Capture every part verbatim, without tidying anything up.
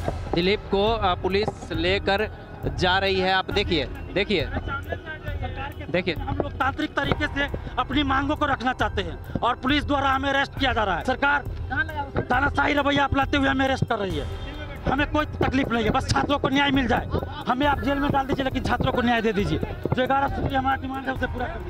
दिलीप को पुलिस लेकर जा रही है। आप देखिए देखिए देखिए हम लोग तांत्रिक तरीके से अपनी मांगों को रखना चाहते हैं और पुलिस द्वारा हमें अरेस्ट किया जा रहा है। सरकार तानाशाही रवैया अपनाते हुए हमें अरेस्ट कर रही है। हमें कोई तकलीफ नहीं है, बस छात्रों को न्याय मिल जाए। हमें आप जेल में डाल दीजिए लेकिन छात्रों को न्याय दे दीजिए। जो ग्यारह सूत्री हमारा डिमांड है उसे पूरा कर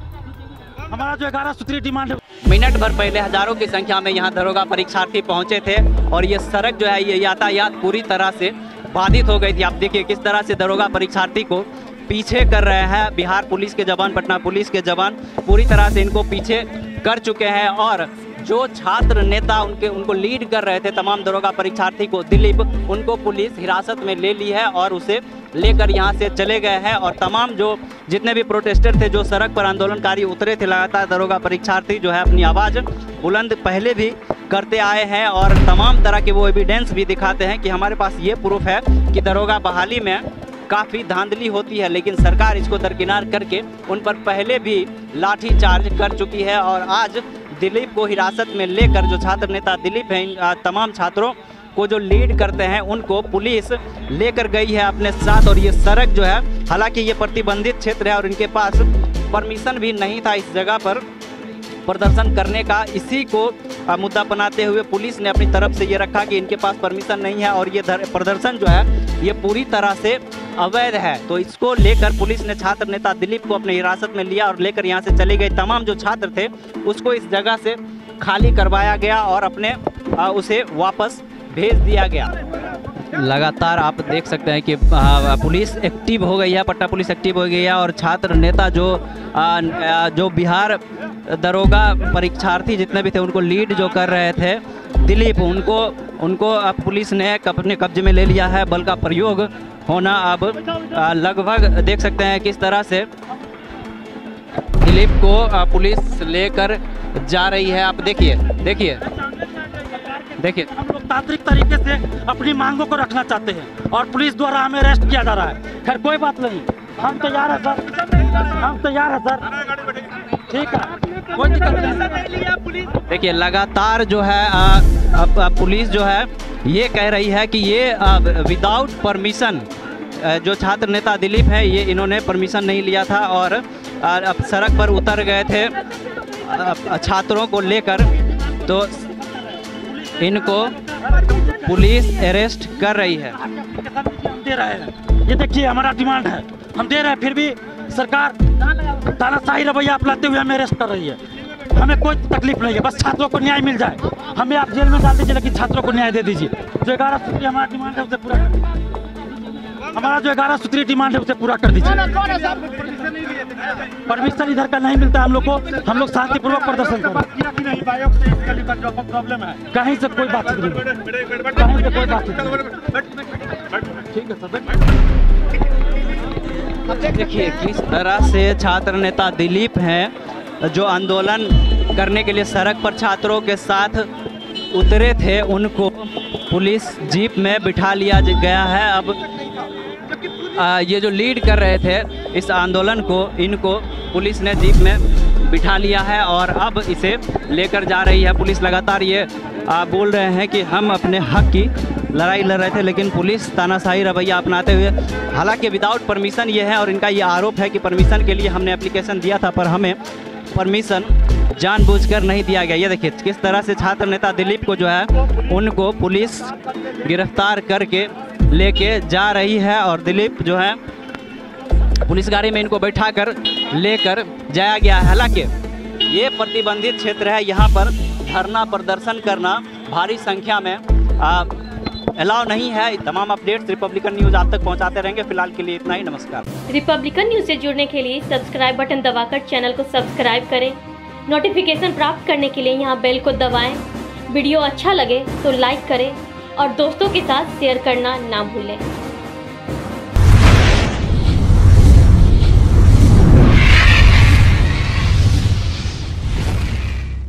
दीजिए। हमारा जो ग्यारह सूत्री डिमांड है। मिनट भर पहले हजारों की संख्या में यहाँ दरोगा परीक्षार्थी पहुंचे थे और ये सड़क जो है ये यातायात पूरी तरह से बाधित हो गई थी। आप देखिए किस तरह से दरोगा परीक्षार्थी को पीछे कर रहे हैं बिहार पुलिस के जवान, पटना पुलिस के जवान पूरी तरह से इनको पीछे कर चुके हैं। और जो छात्र नेता उनके उनको लीड कर रहे थे तमाम दरोगा परीक्षार्थी को, दिलीप, उनको पुलिस हिरासत में ले ली है और उसे लेकर यहाँ से चले गए हैं। और तमाम जो जितने भी प्रोटेस्टर थे, जो सड़क पर आंदोलनकारी उतरे थे, लगातार दरोगा परीक्षार्थी जो है अपनी आवाज़ बुलंद पहले भी करते आए हैं और तमाम तरह के वो एविडेंस भी दिखाते हैं कि हमारे पास ये प्रूफ है कि दरोगा बहाली में काफ़ी धांधली होती है, लेकिन सरकार इसको दरकिनार करके उन पर पहले भी लाठी चार्ज कर चुकी है। और आज दिलीप को हिरासत में लेकर जो छात्र नेता दिलीप हैं, तमाम छात्रों को जो लीड करते हैं उनको पुलिस लेकर गई है अपने साथ। और ये सड़क जो है, हालांकि ये प्रतिबंधित क्षेत्र है और इनके पास परमिशन भी नहीं था इस जगह पर प्रदर्शन करने का। इसी को मुद्दा बनाते हुए पुलिस ने अपनी तरफ से ये रखा कि इनके पास परमिशन नहीं है और ये प्रदर्शन जो है ये पूरी तरह से अवैध है। तो इसको लेकर पुलिस ने छात्र नेता दिलीप को अपने हिरासत में लिया और लेकर यहाँ से चले गए। तमाम जो छात्र थे उसको इस जगह से खाली करवाया गया और अपने आ, उसे वापस भेज दिया गया। लगातार आप देख सकते हैं कि पुलिस एक्टिव हो गई है, पटना पुलिस एक्टिव हो गई है और छात्र नेता जो आ, जो बिहार दरोगा परीक्षार्थी जितने भी थे उनको लीड जो कर रहे थे दिलीप, उनको उनको अब पुलिस ने अपने कब्जे में ले लिया है। बल का प्रयोग होना अब लगभग देख सकते हैं किस तरह से दिलीप को पुलिस लेकर जा रही है। आप देखिए देखिए देखिए हम लोग तांत्रिक तरीके से अपनी मांगों को रखना चाहते हैं और पुलिस द्वारा हमें अरेस्ट किया जा रहा है। खैर कोई बात नहीं, हम तैयार है सर, हम तैयार है सर, ठीक है, कोई दिक्कत नहीं। देखिए लगातार जो है आ, अब पुलिस जो है ये कह रही है कि ये विदाउट परमिशन जो छात्र नेता दिलीप है ये इन्होंने परमिशन नहीं लिया था और अब सड़क पर उतर गए थे छात्रों को लेकर, तो इनको पुलिस अरेस्ट कर रही है। दे रहे हैं, ये देखिए हमारा डिमांड है, हम दे रहे हैं, फिर भी सरकार तानाशाही रवैया अपनाते हुए हमें अरेस्ट कर रही है। हमें कोई तकलीफ नहीं है, बस छात्रों को न्याय मिल जाए। हमें आप जेल में डाल दीजिए लेकिन छात्रों को न्याय दे दीजिए। जो ग्यारह सूत्री हमारा डिमांड है उसे पूरा कर दीजिए। हमारा जो ग्यारह सूत्री डिमांड है उसे पूरा कर दीजिए। परमिशन इधर का नहीं मिलता हम लोग को, हम लोग शांतिपूर्वक प्रदर्शन कर रहे हैं। कहीं से कोई बात नहीं, कहीं से कोई बात नहीं, ठीक है सर। देखिए किस तरह से छात्र नेता दिलीप हैं जो आंदोलन करने के लिए सड़क पर छात्रों के साथ उतरे थे, उनको पुलिस जीप में बिठा लिया गया है। अब आ, ये जो लीड कर रहे थे इस आंदोलन को, इनको पुलिस ने जीप में बिठा लिया है और अब इसे लेकर जा रही है पुलिस। लगातार ये आ, बोल रहे हैं कि हम अपने हक की लड़ाई लड़ रहे थे, लेकिन पुलिस तानाशाही रवैया अपनाते हुए, हालांकि विदाउट परमिशन ये है और इनका ये आरोप है कि परमिशन के लिए हमने एप्लीकेशन दिया था पर हमें परमिशन जानबूझकर नहीं दिया गया। ये देखिए किस तरह से छात्र नेता दिलीप को जो है उनको पुलिस गिरफ्तार करके लेके जा रही है और दिलीप जो है पुलिस गाड़ी में इनको बैठाकर लेकर जाया गया है। हालांकि ये प्रतिबंधित क्षेत्र है, यहाँ पर धरना प्रदर्शन करना भारी संख्या में अलाउ नहीं है। तमाम अपडेट्स रिपब्लिकन न्यूज़ आप तक पहुँचाते रहेंगे। फिलहाल के लिए इतना ही, नमस्कार। रिपब्लिकन न्यूज़ से जुड़ने के लिए सब्सक्राइब बटन दबाकर चैनल को सब्सक्राइब करें। नोटिफिकेशन प्राप्त करने के लिए यहाँ बेल को दबाएं। वीडियो अच्छा लगे तो लाइक करें और दोस्तों के साथ शेयर करना ना भूलें।